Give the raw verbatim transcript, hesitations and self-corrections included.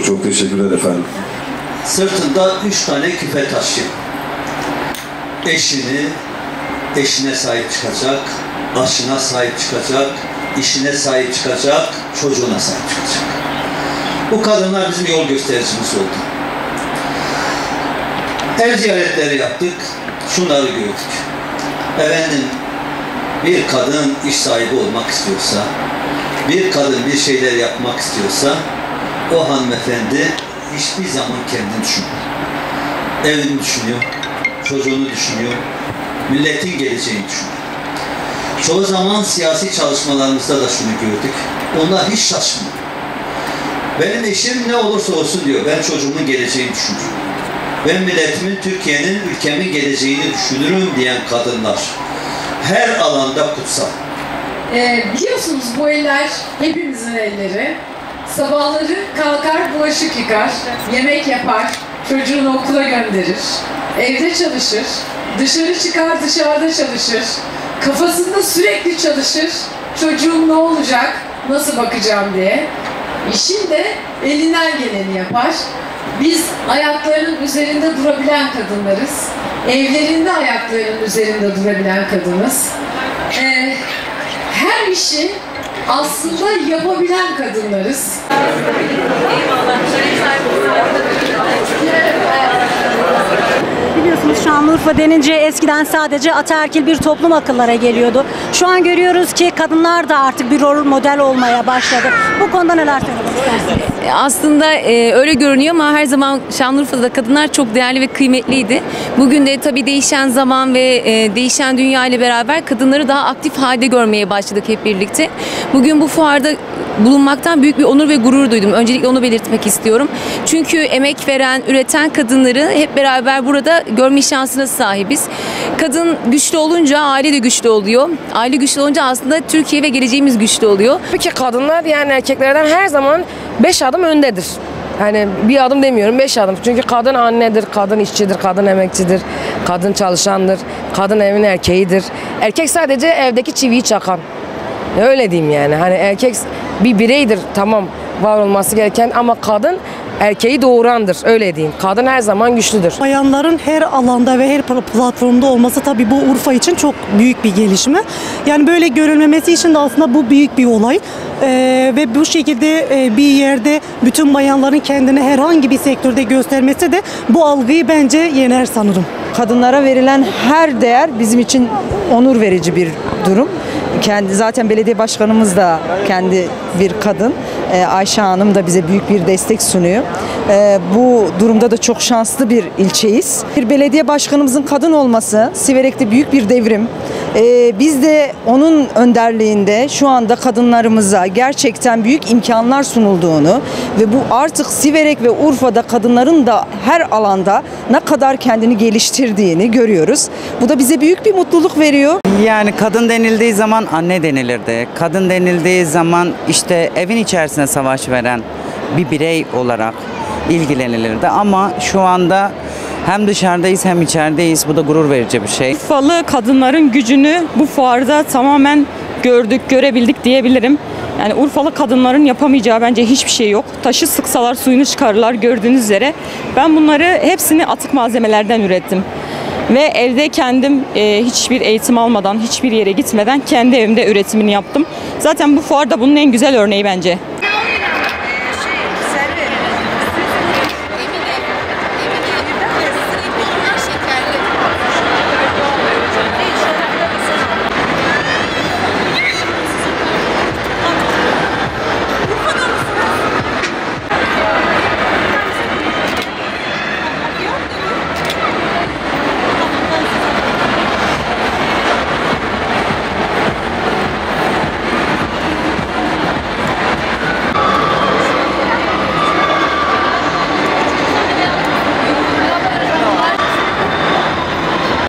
çok teşekkürler efendim. Sırtında üç tane küpe taşıyor. Eşini, eşine sahip çıkacak, aşına sahip çıkacak, işine sahip çıkacak, çocuğuna sahip çıkacak. Bu kadınlar bizim yol göstericimiz oldu. Ev ziyaretleri yaptık, şunları gördük. Efendim, bir kadın iş sahibi olmak istiyorsa, bir kadın bir şeyler yapmak istiyorsa, o hanımefendi hiçbir zaman kendini düşünmüyor. Evini düşünüyor, çocuğunu düşünüyor, milletin geleceğini düşünüyor. Çoğu zaman siyasi çalışmalarımızda da şunu gördük. Onlar hiç şaşmıyor. Benim eşim ne olursa olsun diyor, ben çocuğumun geleceğini düşünürüm. Ben milletimin, Türkiye'nin, ülkemin geleceğini düşünürüm diyen kadınlar her alanda kutsal. Ee, biliyorsunuz bu eller hepimizin elleri. Sabahları kalkar bulaşık yıkar, yemek yapar, çocuğunu okula gönderir, evde çalışır, dışarı çıkar dışarıda çalışır, kafasında sürekli çalışır, çocuğum ne olacak, nasıl bakacağım diye. İşin de elinden geleni yapar. Biz ayaklarının üzerinde durabilen kadınlarız. Evlerinde ayaklarının üzerinde durabilen kadınız. Ee, her işi aslında yapabilen kadınlarız. Biliyorsunuz Şanlıurfa denince eskiden sadece ataerkil bir toplum akıllara geliyordu. Şu an görüyoruz ki kadınlar da artık bir rol model olmaya başladı. Bu konuda neler söylemek istersiniz? Aslında e, öyle görünüyor ama her zaman Şanlıurfa'da kadınlar çok değerli ve kıymetliydi. Bugün de tabii değişen zaman ve e, değişen dünya ile beraber kadınları daha aktif halde görmeye başladık hep birlikte. Bugün bu fuarda bulunmaktan büyük bir onur ve gurur duydum. Öncelikle onu belirtmek istiyorum. Çünkü emek veren, üreten kadınları hep beraber burada görme şansına sahibiz. Kadın güçlü olunca aile de güçlü oluyor. Aile güçlü olunca aslında Türkiye ve geleceğimiz güçlü oluyor. Tabii ki kadınlar yani erkeklerden her zaman beş adım öndedir. Yani bir adım demiyorum, beş adım. Çünkü kadın annedir, kadın işçidir, kadın emekçidir, kadın çalışandır, kadın evin erkeğidir. Erkek sadece evdeki çiviyi çakan. Öyle diyeyim yani. Hani erkek bir bireydir, tamam, var olması gereken, ama kadın erkeği doğurandır, öyle diyeyim. Kadın her zaman güçlüdür. Bayanların her alanda ve her platformda olması tabii bu Urfa için çok büyük bir gelişme. Yani böyle görülmemesi için de aslında bu büyük bir olay. Ee, ve bu şekilde e, bir yerde bütün bayanların kendini herhangi bir sektörde göstermesi de bu algıyı bence yener sanırım. Kadınlara verilen her değer bizim için onur verici bir durum. Kendi zaten belediye başkanımız da kendi bir kadın. Ee, Ayşe Hanım da bize büyük bir destek sunuyor. Ee, bu durumda da çok şanslı bir ilçeyiz. Bir belediye başkanımızın kadın olması Siverek'te büyük bir devrim. Ee, biz de onun önderliğinde şu anda kadınlarımıza gerçekten büyük imkanlar sunulduğunu ve bu artık Siverek ve Urfa'da kadınların da her alanda ne kadar kendini geliştirdiğini görüyoruz. Bu da bize büyük bir mutluluk veriyor. Yani kadın denildiği zaman anne denilirdi. Kadın denildiği zaman işte evin içerisinde savaş veren bir birey olarak ilgilenilirdi. Ama şu anda hem dışarıdayız hem içerideyiz. Bu da gurur verici bir şey. Urfalı kadınların gücünü bu fuarda tamamen gördük, görebildik diyebilirim. Yani Urfalı kadınların yapamayacağı bence hiçbir şey yok. Taşı sıksalar suyunu çıkarırlar gördüğünüz üzere. Ben bunları hepsini atık malzemelerden ürettim. Ve evde kendim e, hiçbir eğitim almadan, hiçbir yere gitmeden kendi evimde üretimini yaptım. Zaten bu fuarda bunun en güzel örneği bence.